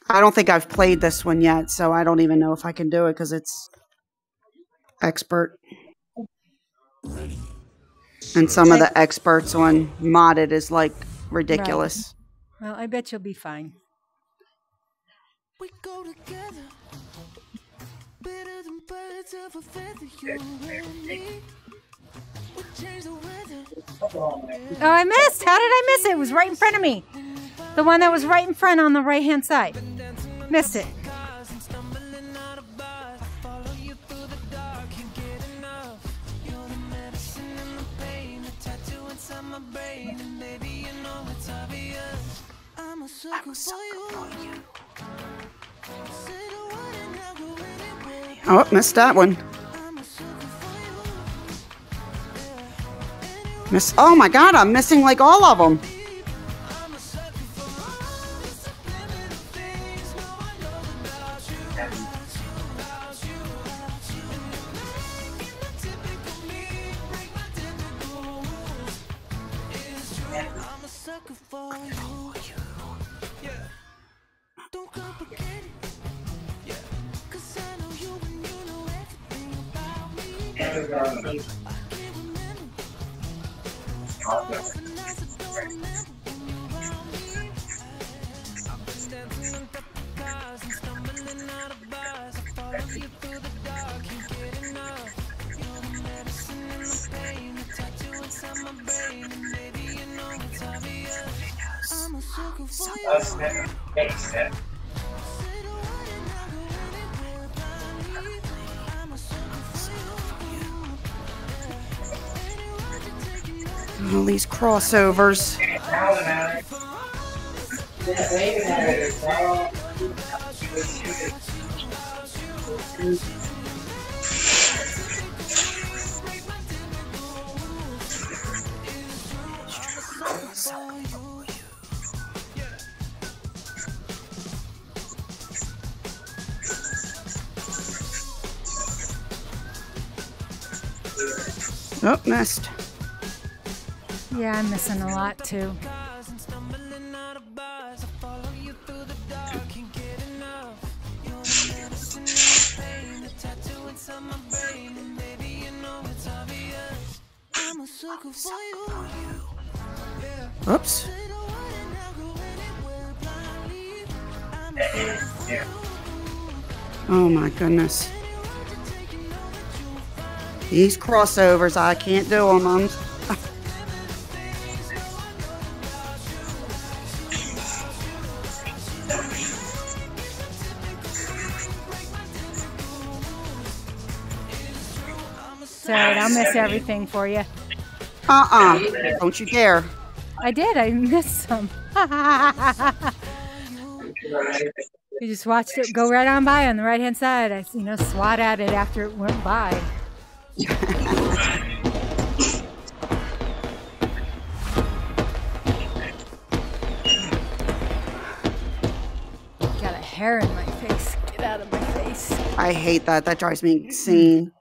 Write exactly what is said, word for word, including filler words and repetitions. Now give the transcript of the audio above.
I don't think I've played this one yet, so I don't even know if I can do it because it's expert. And some of the experts on modded is like ridiculous. Right. Well, I bet you'll be fine. We go together, better than birds of a feather, you and me. We change the weather. Oh, I missed. How did I miss it? It was right in front of me. The one that was right in front on the right-hand side. Missed it. I'm a sucker for you. Oh, missed that one. Miss. Oh my God, I'm missing like all of them. I'm a sucker for you. Yeah. Don't complicate it. Yeah. Cause I know you and you know everything about me. I can't remember. Often I said don't remember when you're around me. I've been dancing on top of cars and stumbling out of bars. I follow you through the dark, can't get enough. You're the medicine and the pain, the tattoo inside my brain, and baby you know it's obvious. I'm a sucker for you. Next step. All these crossovers. Oh, missed. Yeah, I'm missing a lot too. Oops. Oh my goodness. These crossovers, I can't do them. I'm Sorry, I'll miss everything for you. Uh-uh. Don't you dare. I did. I missed some. You just watched it go right on by on the right-hand side. I, you know, swat at it after it went by. Got a hair in my face. Get out of my face. I hate that. That drives me insane.